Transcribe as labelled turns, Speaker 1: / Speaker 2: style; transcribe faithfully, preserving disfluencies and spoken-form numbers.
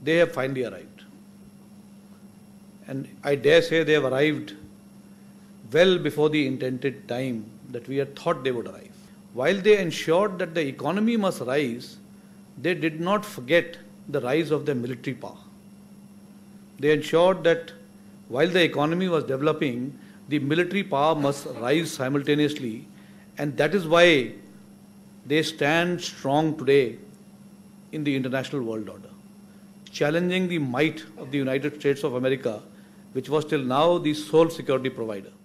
Speaker 1: they have finally arrived. And I dare say they have arrived well before the intended time that we had thought they would arrive. While they ensured that the economy must rise, they did not forget the rise of their military power. They ensured that while the economy was developing, the military power must rise simultaneously, and that is why they stand strong today in the international world order, challenging the might of the United States of America, which was till now the sole security provider.